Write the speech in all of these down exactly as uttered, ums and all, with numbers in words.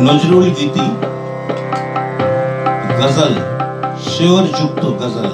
नजरुल गीति गजल शेर युक्त गजल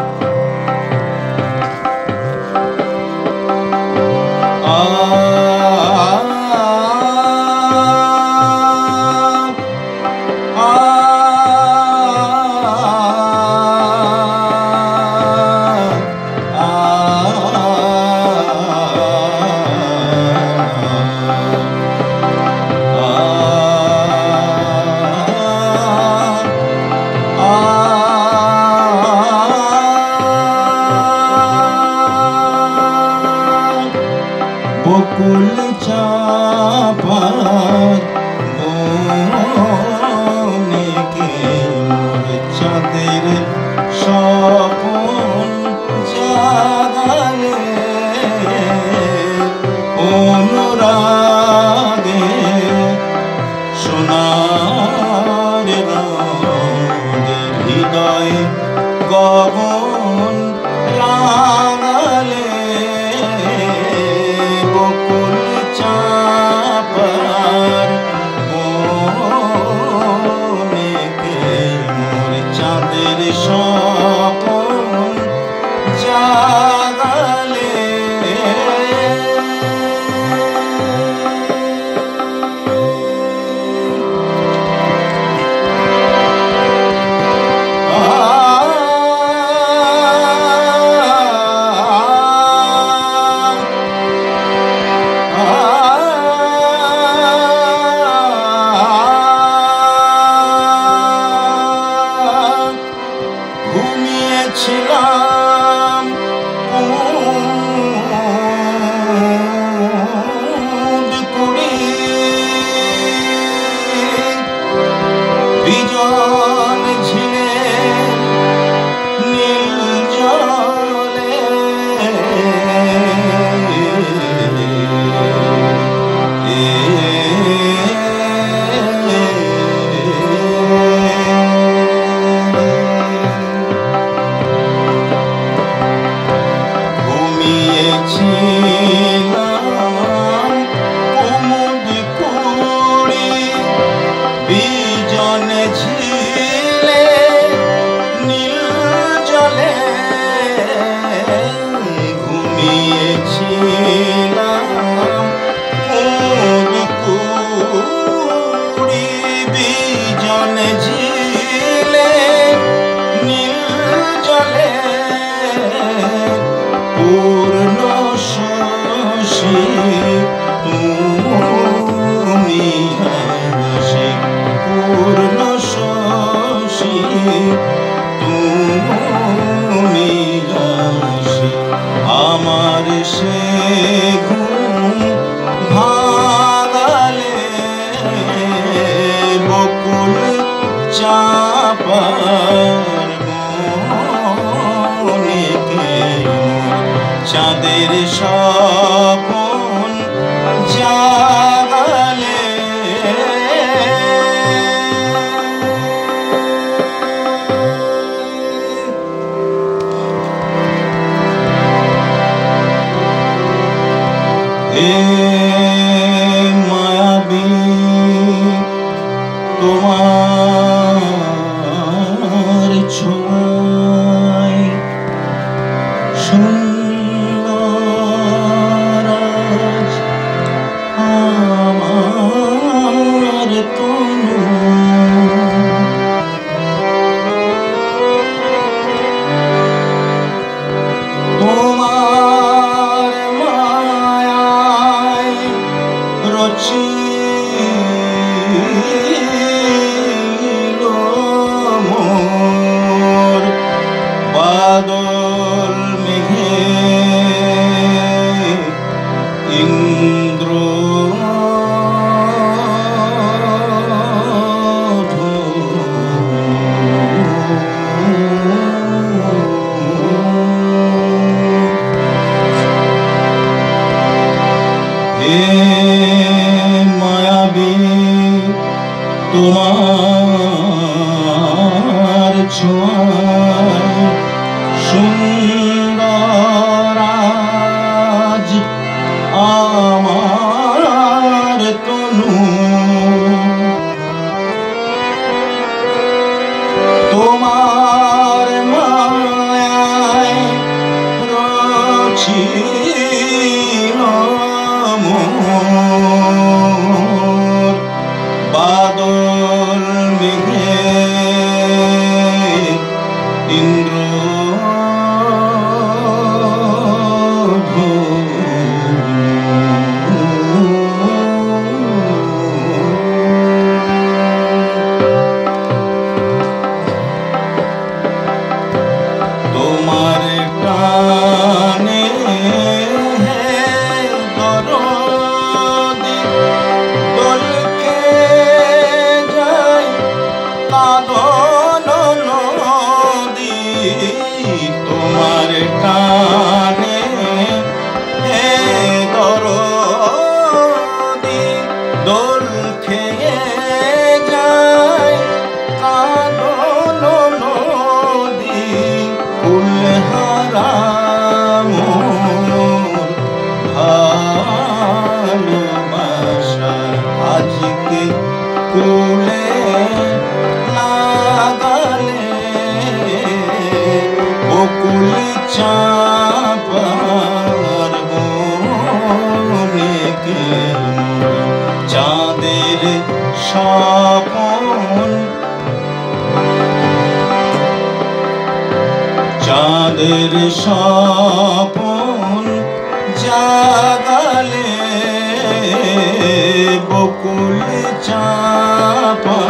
বকুল চাপার বনেকে মোর চাঁদের স্বপন জাগালে অনুরাগে সোনার রঙের হৃদয় গগন রাঙালে বকুল চাপার বনেকে মোর চাঁদের স্বপন জাগালে ঘুমিয়েছিলাম কুমুদ কুড়ি বিজন ঝিলে নীল জলে ঘুমিয়েছিলাম কুমুদ কুড়ি বিজন ঝিলে নীল জলে ঘুমিয়েছিলাম কুমুদ কুড়ি বিজন ঝিলে নীল জলে পূর্ণ শশী তুমি হাসি পূর্ণ শশী তুমি হাসি আমার সে ঘুম ভাঙালে বকুল চাপার বনেকে চাঁদের স্বপন জাগালে এ মায়াবী তোমার ছোঁয়ায় সুন্দর আমার তনু তোমার মায়ায় রচিল মোর বাদল মেঘে ইন্দ্র হে মায়াবী তোমার ছোঁয়ায় সুন্দর আজ আমার তনু দোল খেয়ে যায় কানন নদী কুলহারা মোর ভালোবাসা আজকে কুলে লাগালে বকুল চাঁপার বনে গেল চাঁদের স্বপন চাঁদের স্বপন জাগালে বকুল চাঁপা